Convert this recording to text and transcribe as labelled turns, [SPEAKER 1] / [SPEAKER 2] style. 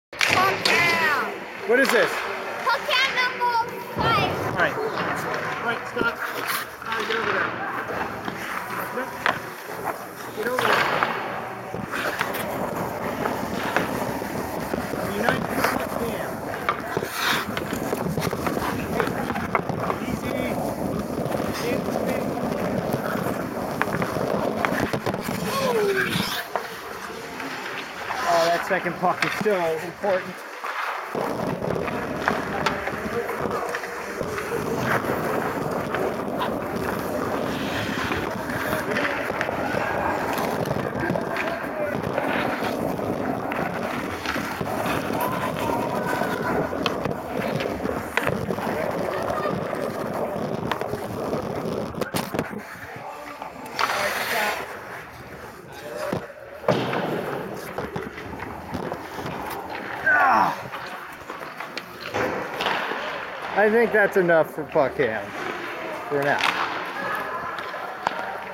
[SPEAKER 1] Pumpkin!
[SPEAKER 2] What is this?
[SPEAKER 1] Pumpkin number 5.
[SPEAKER 2] All right. All right, stop. All right, get over there. Get over there. Unite the Pumpkin. Easy. Oh, that second puck is still important. I think that's enough for Puckham for now.